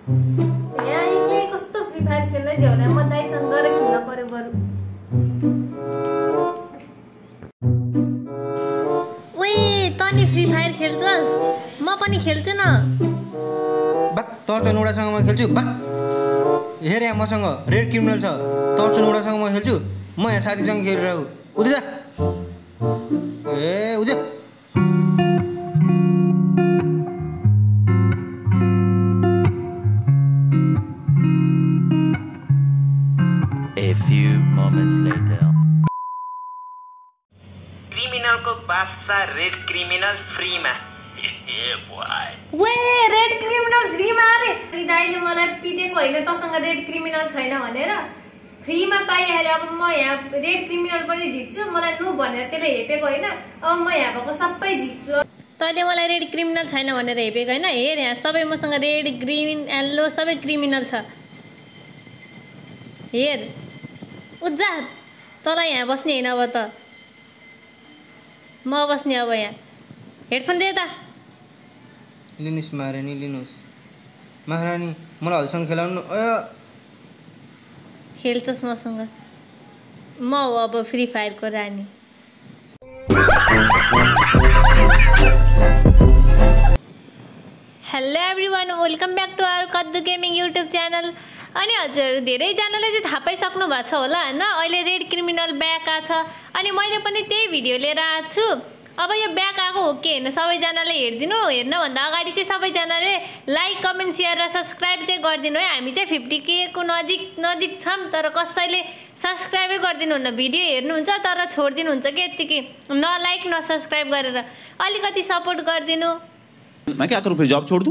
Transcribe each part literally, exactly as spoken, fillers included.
यहाँ एक्लै कस्तो फ्री फायर खेल्न झ्याउला म दाइसँग गएर खेल्न पर्यो बरु। ओए तनी फ्री फायर खेल्छस्? म पनि खेल्छु न। बक तर्च नुडासँग म खेल्छु। बक हेर यहाँ मसँग रेड क्रिमिनल छ। तर्च नुडासँग म खेल्छु। म यहाँ साथीसँग खेलिरहेको। उधर जा। ए उधर। A few moments later. Criminal को बादशाह रेड क्रिमिनल फ्री में। ए भाइ वे रेड क्रिमिनल फ्री मा रे। दाइले मलाई पिटेको हैन तसँग रेड क्रिमिनल छैन भनेर फ्री मा पाइहाले। अब म यहाँ रेड क्रिमिनल पनि जित्छु। मलाई नु भनेर त्यसले हेपेको हैन। अब म यहाँ भएको सबै जित्छु। तैले मलाई रेड क्रिमिनल छैन भनेर हेपेको हैन। हेर यहाँ सबै मसँग रेड ग्रीन येल्लो सबै क्रिमिनल छ। हेर उज्जा तँलाई यहाँ बस्ने हैन। अब त म बस्ने। अब यहाँ हेडफोन दे त। लिनुस् महारानी लिनुस्। महारानी मलाई हजुरसँग खेलाउनु। खेल्छस् मसँग? म हो अब फ्री फायरको रानी। Hello everyone welcome back to our Kaddu gaming YouTube channel. अनि हजुर धेरैजनाले चाहिँ थाहा पाइसक्नु भएको छ होला हैन। अहिले रेड क्रिमिनल ब्याक आछ अनि मैले पनि त्यही भिडियो लिएर आएको छु। अब यो ब्याक आएको हो कि हैन सबैजनाले हेर्दिनु। हेर्नुभन्दा अगाडि चाहिँ सबैजनाले लाइक कमेन्ट सेयर र सब्सक्राइब चाहिँ गरिदिनु है। हामी चाहिँ फिफ्टी के को नजिक नजिक छौँ तर कसैले सब्सक्राइबै गरिदिनु हुन्न। भिडियो हेर्नुहुन्छ तर छोडिदिनुहुन्छ कि यतिकै न लाइक न सब्सक्राइब गरेर। अलिकति सपोर्ट गरिदिनु। मैं क्या करूं फिर जॉब छोड़ दूं?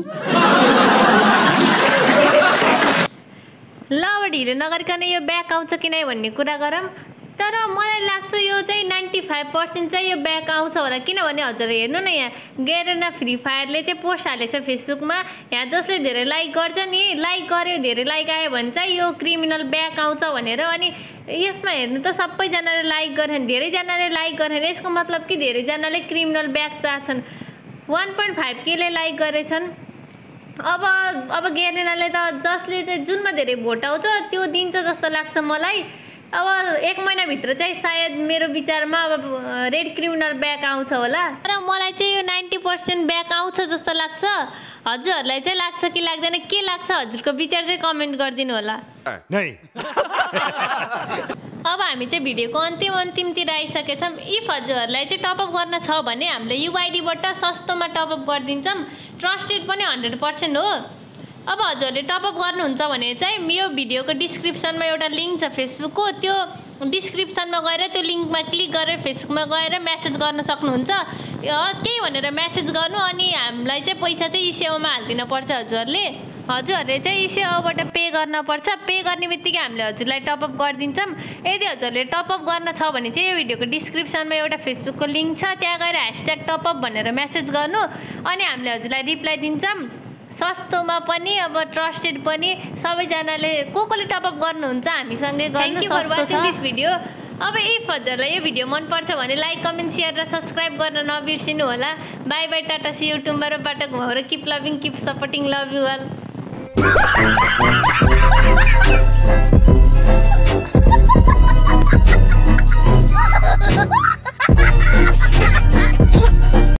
ल अब ढिलो नगरिकन यो ब्याक आउँछ कि नै भन्ने कुरा गरौँ। तर मलाई लाग्छ यो चाहिँ नाइन्टी फाइभ पर्सेन्ट चाहिँ यो ब्याक आउँछ होला। किनभने हजुर हेर्नु न यहाँ गेरेना फ्री फायरले चाहिँ पोस्ट हालेछ फेसबुकमा। यहाँ जसले धेरै लाइक गर्छ नि लाइक गर्यो धेरै लाइक आयो भने चाहिँ यो क्रिमिनल ब्याक आउँछ भनेर। अनि यसमा हेर्नु त सबैजनाले लाइक गरे धेरैजनाले लाइक गरे यसको मतलब कि धेरैजनाले क्रिमिनल ब्याक चाहन्छन्। वान पोइन्ट फाइभ केले लाइक गरेछन्। अब अब गेरेनाले त जसले चाहिँ जुनमा धेरै भोट आउँछ त्यो दिन्छ जस्तो लाग्छ मलाई। अब एक महिनाभित्र चाहिँ सायद मेरो विचारमा अब रेड क्रिमिनल ब्याक आउँछ होला। तर मलाई चाहिँ यो नाइन्टी पर्सेन्ट ब्याक आउँछ जस्तो लाग्छ। हजुरहरूलाई चाहिँ लाग्छ कि लाग्दैन के लाग्छ हजुरको विचार चाहिँ कमेन्ट गरिदिनु होला। अब हामी चाहिँ भिडियोको अन्तिम अन्तिमतिर आइसकेछौँ। इफ हजुरहरूलाई चाहिँ टपअप गर्न छ भने हामीले युआइडीबाट सस्तोमा टपअप गरिदिन्छौँ। ट्रस्टेड पनि हन्ड्रेड पर्सेन्ट हो। अब हजुरहरूले टपअप गर्नुहुन्छ भने चाहिँ यो भिडियोको डिस्क्रिप्सनमा एउटा लिङ्क छ फेसबुकको। त्यो डिस्क्रिप्सनमा गएर त्यो लिङ्कमा क्लिक गरेर फेसबुकमा गएर म्यासेज गर्न सक्नुहुन्छ। केही भनेर म्यासेज गर्नु अनि हामीलाई चाहिँ पैसा चाहिँ इसेवामा हालिदिनु पर्छ। हजुरहरूले हजुरहरूले चाहिँ इसेवाबाट पे गर्नुपर्छ। पे गर्ने बित्तिकै हामीले हजुरलाई टपअप गरिदिन्छौँ। यदि हजुरहरूले टपअप गर्न छ भने चाहिँ यो भिडियोको डिस्क्रिप्सनमा एउटा फेसबुकको लिङ्क छ त्यहाँ गएर ह्यासट्याग टपअप भनेर म्यासेज गर्नु अनि हामीले हजुरलाई रिप्लाई दिन्छौँ। सस्तोमा पनि अब ट्रस्टेड पनि सबैजनाले को कोले टपअप गर्नुहुन्छ हामीसँगै गर्नु सस्तो छ दिस भिडियो। अब इफ हजुरलाई यो भिडियो मनपर्छ भने लाइक कमेन्ट सेयर र सब्सक्राइब गर्न नबिर्सिनु होला। Bye bye tata see you टुम्बारोबाट घुमाउरो keep loving keep supporting love you all.